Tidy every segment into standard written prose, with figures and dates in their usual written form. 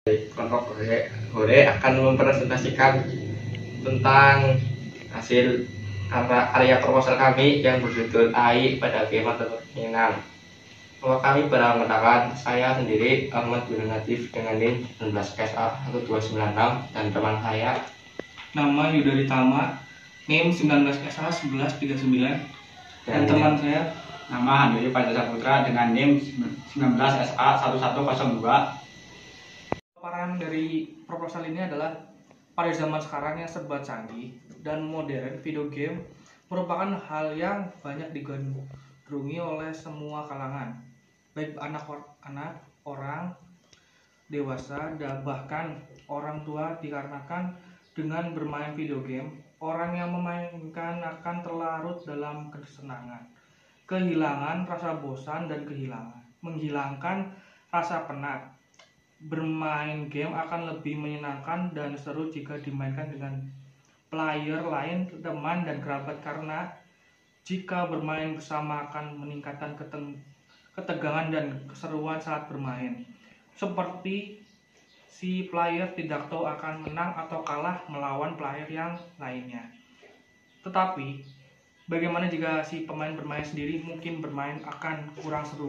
Kelompok Hore akan mempresentasikan tentang hasil karya proposal kami yang berjudul AI pada game atau permainan. Kami beranggotakan saya sendiri Ahmad Bin Natif dengan NIM 19SA1296 dan teman saya nama Yuda Ditama NIM 19SA1139 dan teman saya nama Handoyo Pancasila Putra dengan NIM 19SA1102. Paparan dari proposal ini adalah pada zaman sekarang yang serba canggih dan modern, video game merupakan hal yang banyak digandrungi oleh semua kalangan, baik anak-anak, orang dewasa, dan bahkan orang tua, dikarenakan dengan bermain video game, orang yang memainkan akan terlarut dalam kesenangan, kehilangan rasa bosan dan menghilangkan rasa penat. Bermain game akan lebih menyenangkan dan seru jika dimainkan dengan player lain, teman dan kerabat, karena jika bermain bersama akan meningkatkan ketegangan dan keseruan saat bermain. Seperti si player tidak tahu akan menang atau kalah melawan player yang lainnya. Tetapi bagaimana jika si pemain bermain sendiri? Mungkin bermain akan kurang seru.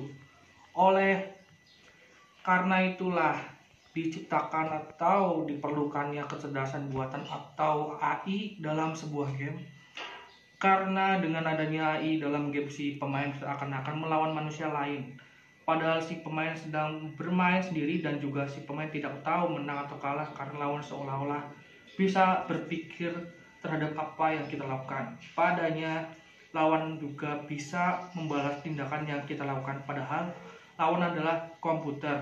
Karena itulah diciptakan atau diperlukannya kecerdasan buatan atau AI dalam sebuah game. Karena dengan adanya AI dalam game, si pemain seakan-akan melawan manusia lain, padahal si pemain sedang bermain sendiri, dan juga si pemain tidak tahu menang atau kalah karena lawan seolah-olah bisa berpikir terhadap apa yang kita lakukan. Padanya lawan juga bisa membalas tindakan yang kita lakukan, padahal lawan adalah komputer.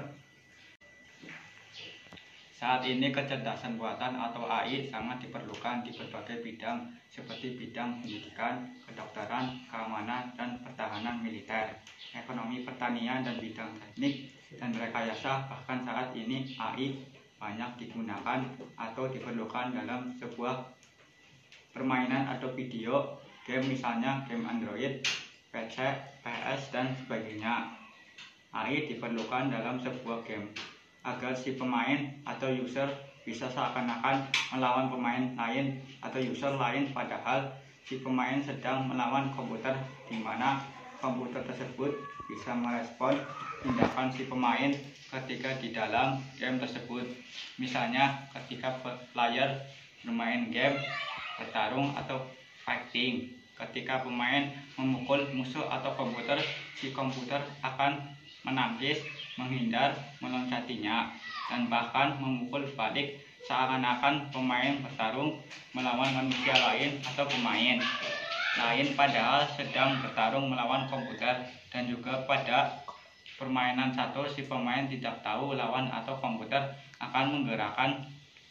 Saat ini kecerdasan buatan atau AI sangat diperlukan di berbagai bidang seperti bidang pendidikan, kedokteran, keamanan, dan pertahanan militer, ekonomi, pertanian, dan bidang teknik dan rekayasa. Bahkan saat ini AI banyak digunakan atau diperlukan dalam sebuah permainan atau video game, misalnya game Android, PC, PS, dan sebagainya. AI diperlukan dalam sebuah game agar si pemain atau user bisa seakan-akan melawan pemain lain atau user lain, padahal si pemain sedang melawan komputer, di mana komputer tersebut bisa merespon tindakan si pemain ketika di dalam game tersebut. Misalnya ketika player bermain game bertarung atau fighting, ketika pemain memukul musuh atau komputer, si komputer akan menangkis, menghindar, meloncatinya, dan bahkan memukul balik seakan-akan pemain bertarung melawan manusia lain atau pemain lain, padahal sedang bertarung melawan komputer. Dan juga pada permainan satu, si pemain tidak tahu lawan atau komputer akan menggerakkan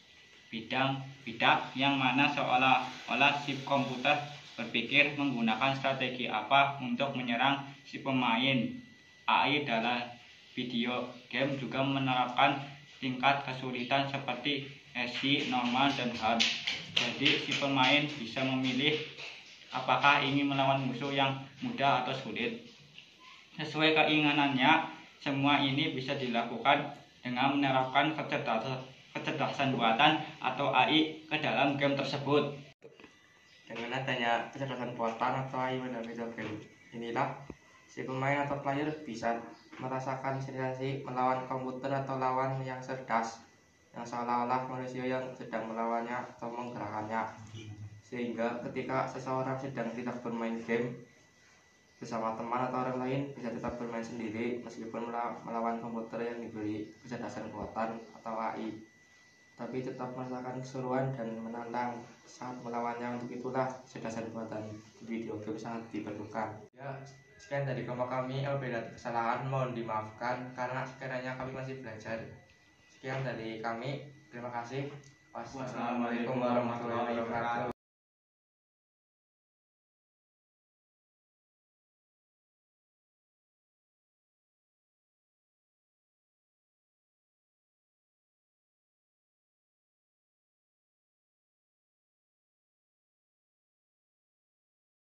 bidak yang mana seolah-olah si komputer berpikir menggunakan strategi apa untuk menyerang si pemain. AI dalam video game juga menerapkan tingkat kesulitan seperti easy, normal, dan hard. Jadi si pemain bisa memilih apakah ingin melawan musuh yang mudah atau sulit sesuai keinginannya. Semua ini bisa dilakukan dengan menerapkan kecerdasan buatan atau AI ke dalam game tersebut. dengan adanya kecerdasan buatan atau AI pada video game inilah si pemain atau player bisa merasakan sensasi melawan komputer atau lawan yang cerdas, yang seolah-olah manusia yang sedang melawannya atau menggerakkannya. Sehingga ketika seseorang sedang tidak bermain game bersama teman atau orang lain, bisa tetap bermain sendiri meskipun melawan komputer yang diberi kecerdasan buatan atau AI, tapi tetap merasakan keseruan dan menantang saat melawannya. Untuk itulah kecerdasan buatan video game sangat diperlukan. Ya, sekian dari kelompok kami. Apabila ada kesalahan mohon dimaafkan karena sekiranya kami masih belajar. Sekian dari kami. Terima kasih. Wassalamualaikum warahmatullahi wabarakatuh.